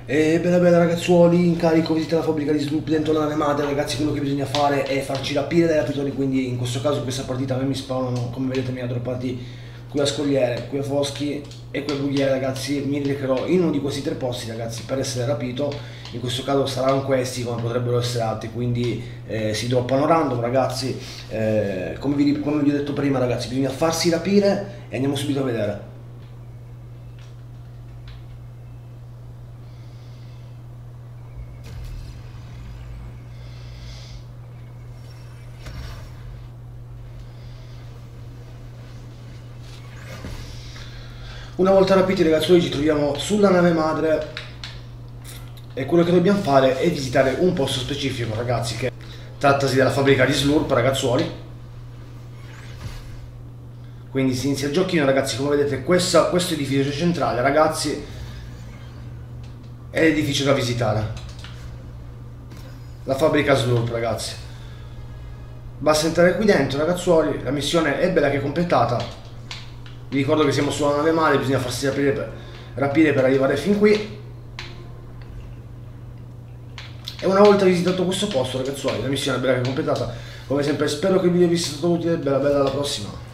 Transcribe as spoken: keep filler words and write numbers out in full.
E bella bella ragazzuoli, incarico visita la fabbrica di Sloop dentro la nave madre. Ragazzi, quello che bisogna fare è farci rapire dai rapitori, quindi in questo caso questa partita a me mi spawnano, come vedete mi ha droppati qui a Scogliere, qui a Foschi e qui a Brughiere. Ragazzi, mi recherò in uno di questi tre posti, ragazzi, per essere rapito. In questo caso saranno questi, come potrebbero essere altri, quindi eh, si droppano random, ragazzi. Eh, come, vi, come vi ho detto prima, ragazzi, bisogna farsi rapire e andiamo subito a vedere. Una volta rapiti, ragazzi, ci troviamo sulla nave madre e quello che dobbiamo fare è visitare un posto specifico, ragazzi, che trattasi della fabbrica di Slurp, ragazzuoli. Quindi si inizia il giochino, ragazzi. Come vedete questa, questo edificio centrale, ragazzi, è l'edificio da visitare, la fabbrica Slurp, ragazzi. Basta entrare qui dentro, ragazzuoli. La missione è bella che è completata. Vi ricordo che siamo sulla nave madre, bisogna farsi rapire per, rapire per arrivare fin qui. E una volta visitato questo posto, ragazzuoli, la missione è bella che è completata. Come sempre spero che il video vi sia stato utile. Bella bella, alla prossima.